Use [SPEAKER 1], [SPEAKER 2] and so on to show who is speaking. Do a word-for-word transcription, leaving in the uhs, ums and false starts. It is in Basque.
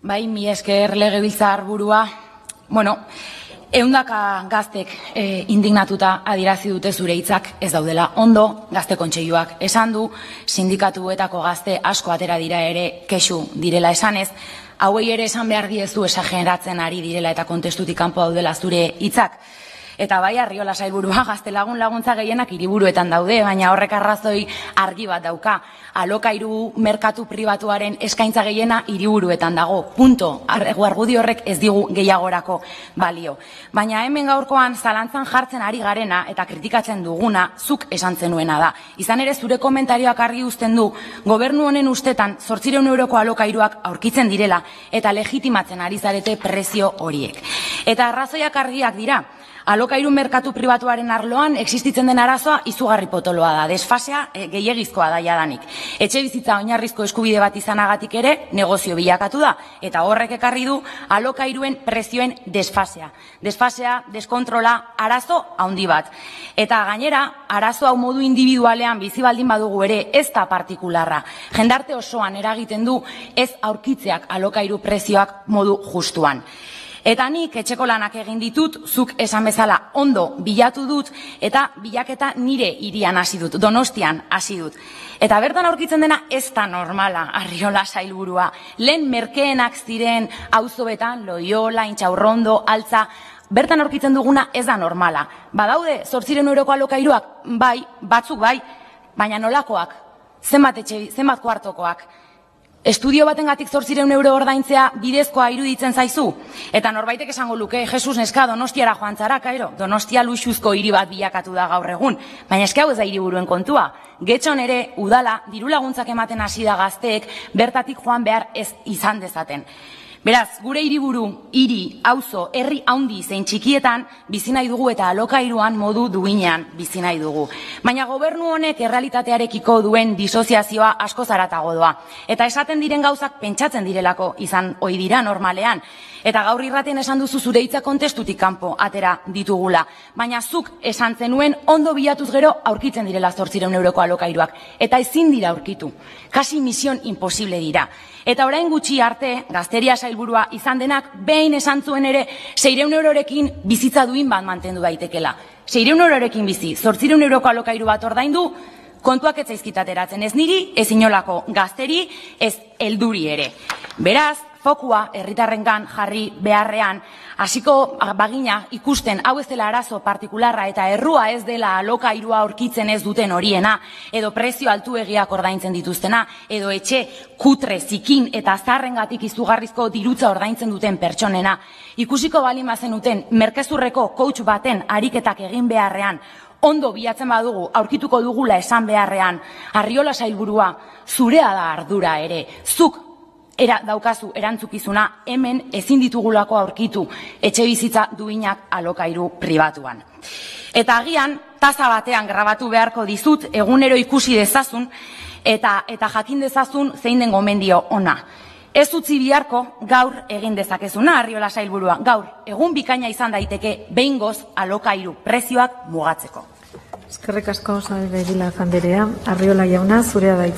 [SPEAKER 1] Bai, mi esker legebiltzar burua. Bueno, ehundaka gaztek e, indignatuta adierazi dute zure hitzak ez daudela ondo, gazte kontseiluak esan du, sindikatuetako gazte asko atera dira ere kexu direla esanez, hauei ere esan behar diezu esageratzen ari direla eta kontestutik kanpo daudela zure hitzak. Eta bai, Arriola sailburua, gaztelagun laguntza gehienak hiriburuetan daude, baina horrek arrazoi argi bat dauka. Alokairu merkatu pribatuaren eskaintza gehiena hiriburuetan dago. Punto. Argudio horrek ez digu gehiagorako balio. Baina hemen gaurkoan zalantzan jartzen ari garena eta kritikatzen duguna zuk esan zenuena da. Izan ere zure komentarioak argi uzten du, gobernu honen ustetan zortziehun euroko alokairuak aurkitzen direla eta legitimatzen ari zarete prezio horiek. Eta arrazoiak argiak dira. Alokairu merkatu pribatuaren arloan existitzen den arazoa izugarri potoloa da, desfasea e, gehiegizkoa da jadanik. Etxe bizitza oinarrizko eskubide bat izanagatik ere negozio bilakatu da, eta horrek ekarri du alokairuen prezioen desfasea. Desfasea, deskontrola, arazo handi bat. Eta gainera, arazo hau modu individualean bizi baldin badugu ere ez da partikularra. Jendarte osoan eragiten du ez aurkitzeak alokairu prezioak modu justuan. Eta nik etxeko lanak egin ditut, zuk esan bezala ondo bilatu dut, eta bilaketa nire hirian hasi dut, Donostian hasi dut. Eta bertan aurkitzen dena ez da normala, Arriola sailburua. Lehen merkeenak ziren auzoetan, Loiola, Intxaurrondo, Altza, bertan aurkitzen duguna ez da normala. Badaude, zortziehun euroko alokairuak, bai, batzuk bai, baina nolakoak, zenbat etxe, zenbat kuartokoak. Estudio batengatik zortziehun euro ordaintzea bidezkoa iruditzen zaizu? Eta norbaitek esango luke, Jesus neska, Donostiara joan zara, kairo. Donostia luxuzko hiri bat bilakatu da gaur egun. Baina eske hau ez da hiriburuen kontua. Getxon ere, udala, diru laguntzak ematen hasi da gazteek, bertatik joan behar ez izan dezaten. Beraz, gure hiriburu, hiri, auzo, herri handi zein txikietan bizi nahi dugu eta alokairuan modu duinean bizi nahi dugu. Baina gobernu honek errealitatearekiko duen disoziazioa asko zaratago doa. Eta esaten diren gauzak pentsatzen direlako izan ohi dira normalean. Eta gaur irraten esan duzu zure hitza kontestutik kanpo atera ditugula. Baina zuk esan zenuen ondo bilatuz gero aurkitzen direla zortziehun euroko alokairuak. Eta ezin dira aurkitu. Kasi mision imposible dira. Eta orain gutxi arte, Gazteria sailburua izan denak, behin esan zuen ere, seiehun eurorekin bizitza duin bat mantendu daitekela. Seiehun eurorekin bizi, zortziehun euroko alokairu bat ordaindu, kontuak ez zaizkit ateratzen, ez niri, ez inolako gazteri, ez helduri ere. Beraz, fokua herritarrengan jarri beharrean, hasiko bagina ikusten hau ez dela arazo partikularra eta errua ez dela alokairua aurkitzen ez duten horiena, edo prezio altuegiak ordaintzen dituztena, edo etxe kutre, zikin eta zarrengatik izugarrizko dirutza ordaintzen duten pertsonena. Ikusiko baldin bazenuten merkezurreko coach baten ariketak egin beharrean, ondo bilatzen badugu, aurkituko dugula esan beharrean, Arriola sailburua, zurea da ardura ere, zuk Era daukazu erantzukizuna hemen ezin ditugulako aurkitu etxe bizitza duinak alokairu pribatuan. Eta agian, taza batean grabatu beharko dizut, egunero ikusi dezazun, eta, eta jakin dezazun zein den gomendio ona. Ez utzi biharko gaur egin dezakezuna, Arriola sailburua, gaur egun bikaina izan daiteke behingoz alokairu prezioak mugatzeko.
[SPEAKER 2] Eskerrik asko, Saez de Egilaz anderea. Arriola jauna, zurea da hitza.